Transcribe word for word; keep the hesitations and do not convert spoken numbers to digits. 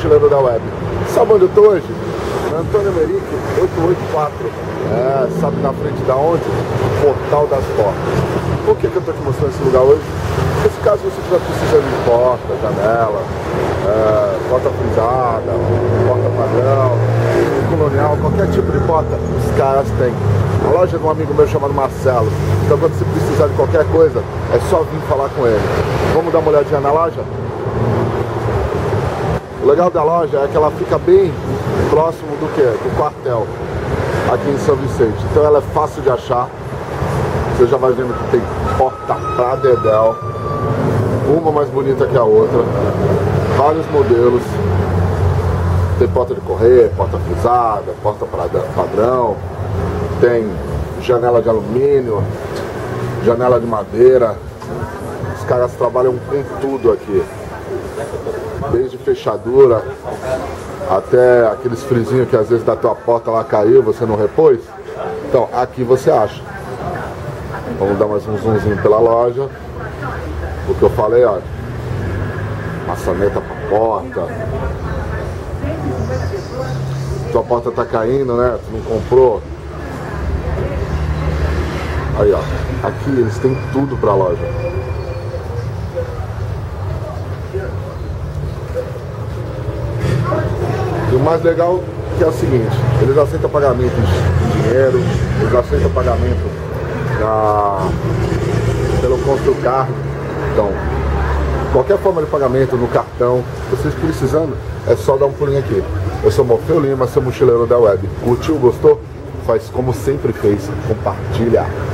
mochileiro da web. Sabe onde eu tô hoje? Na Antônio Emerick, oitocentos e oitenta e quatro. É, sabe na frente da onde? Portal das Portas. Por que que eu tô te mostrando esse lugar hoje? Porque se caso você estiver precisando de porta, janela, é, porta frisada, porta padrão, colonial, qualquer tipo de porta, os caras têm. A loja de um amigo meu chamado Marcelo. Então quando você precisar de qualquer coisa, é só vir falar com ele. Vamos dar uma olhadinha na loja? O legal da loja é que ela fica bem próximo do que? Do quartel, aqui em São Vicente. Então ela é fácil de achar. Você já vai vendo que tem porta pra dedéu, uma mais bonita que a outra, vários modelos. Tem porta de correr, porta frisada, porta padrão, tem janela de alumínio, janela de madeira. Os caras trabalham com tudo aqui, desde fechadura até aqueles frisinhos que às vezes da tua porta lá caiu, você não repôs. Então aqui você acha. Vamos dar mais um zoomzinho pela loja. O que eu falei, ó, maçaneta pra porta. Tua porta tá caindo, né? Tu não comprou. Aí, ó, aqui eles têm tudo pra loja. E o mais legal que é o seguinte, eles aceitam pagamento em dinheiro, eles aceitam pagamento na, pelo Construcar. Então, qualquer forma de pagamento no cartão, vocês precisando, é só dar um pulinho aqui. Eu sou Morfeu Lima, seu mochileiro da web. Curtiu, gostou? Faz como sempre fez, compartilha.